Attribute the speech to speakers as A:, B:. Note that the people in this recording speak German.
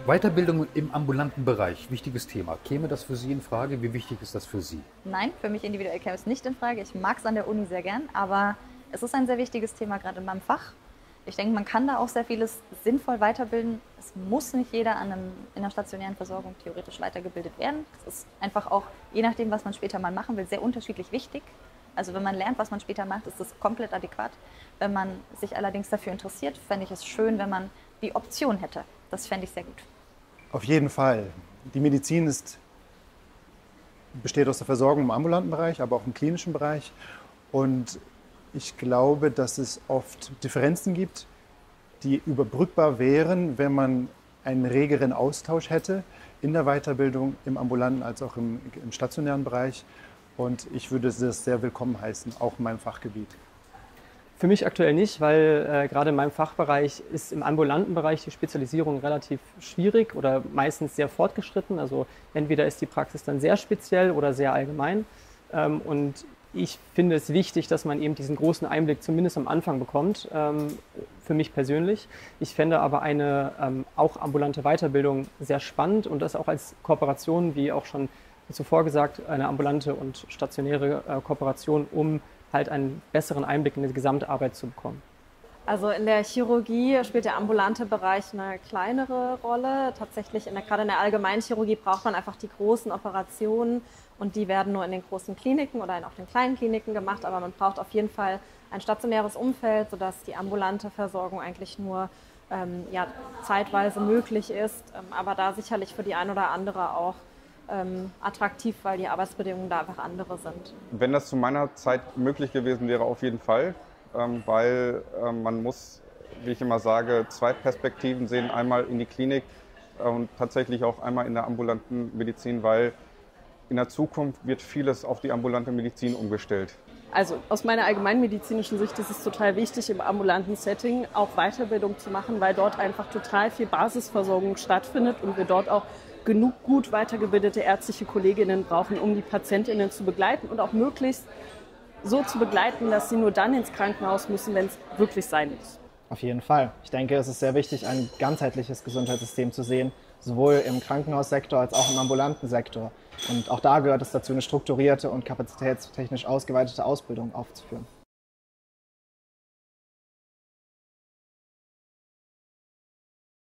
A: Weiterbildung im ambulanten Bereich, wichtiges Thema. Käme das für Sie in Frage? Wie wichtig ist das für Sie?
B: Nein, für mich individuell käme es nicht in Frage. Ich mag es an der Uni sehr gern, aber es ist ein sehr wichtiges Thema, gerade in meinem Fach. Ich denke, man kann da auch sehr vieles sinnvoll weiterbilden. Es muss nicht jeder in der stationären Versorgung theoretisch weitergebildet werden. Es ist einfach auch, je nachdem, was man später mal machen will, sehr unterschiedlich wichtig. Also wenn man lernt, was man später macht, ist das komplett adäquat. Wenn man sich allerdings dafür interessiert, fände ich es schön, wenn man die Option hätte. Das fände ich sehr gut.
C: Auf jeden Fall. Die Medizin besteht aus der Versorgung im ambulanten Bereich, aber auch im klinischen Bereich. Und ich glaube, dass es oft Differenzen gibt, die überbrückbar wären, wenn man einen regeren Austausch hätte in der Weiterbildung im ambulanten als auch im stationären Bereich. Und ich würde das sehr willkommen heißen, auch in meinem Fachgebiet.
D: Für mich aktuell nicht, weil gerade in meinem Fachbereich ist im ambulanten Bereich die Spezialisierung relativ schwierig oder meistens sehr fortgeschritten. Also entweder ist die Praxis dann sehr speziell oder sehr allgemein. Und ich finde es wichtig, dass man eben diesen großen Einblick zumindest am Anfang bekommt, für mich persönlich. Ich fände aber eine auch ambulante Weiterbildung sehr spannend und das auch als Kooperation, wie auch schon zuvor gesagt, eine ambulante und stationäre Kooperation, um halt einen besseren Einblick in die Gesamtarbeit zu bekommen.
E: Also in der Chirurgie spielt der ambulante Bereich eine kleinere Rolle. Tatsächlich, gerade in der Allgemeinchirurgie braucht man einfach die großen Operationen und die werden nur in den großen Kliniken oder in auch den kleinen Kliniken gemacht. Aber man braucht auf jeden Fall ein stationäres Umfeld, sodass die ambulante Versorgung eigentlich nur zeitweise möglich ist. Aber da sicherlich für die ein oder andere auch attraktiv, weil die Arbeitsbedingungen da einfach andere sind.
F: Wenn das zu meiner Zeit möglich gewesen wäre, auf jeden Fall, weil man muss, wie ich immer sage, zwei Perspektiven sehen, einmal in die Klinik und tatsächlich auch einmal in der ambulanten Medizin, weil in der Zukunft wird vieles auf die ambulante Medizin umgestellt.
G: Also aus meiner allgemeinmedizinischen Sicht ist es total wichtig, im ambulanten Setting auch Weiterbildung zu machen, weil dort einfach total viel Basisversorgung stattfindet und wir dort auch genug gut weitergebildete ärztliche Kolleginnen brauchen, um die Patientinnen zu begleiten und auch möglichst so zu begleiten, dass sie nur dann ins Krankenhaus müssen, wenn es wirklich sein muss.
H: Auf jeden Fall. Ich denke, es ist sehr wichtig, ein ganzheitliches Gesundheitssystem zu sehen, sowohl im Krankenhaussektor als auch im ambulanten Sektor. Und auch da gehört es dazu, eine strukturierte und kapazitätstechnisch ausgeweitete Ausbildung aufzuführen.